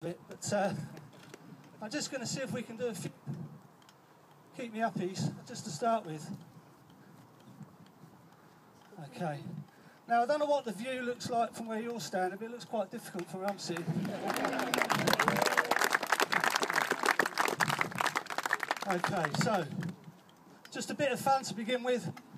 bit, but I'm just going to see if we can do a few keep me uppies just to start with. Okay. Now I don't know what the view looks like from where you're standing, but it looks quite difficult from where I'm sitting. Okay, so just a bit of fun to begin with.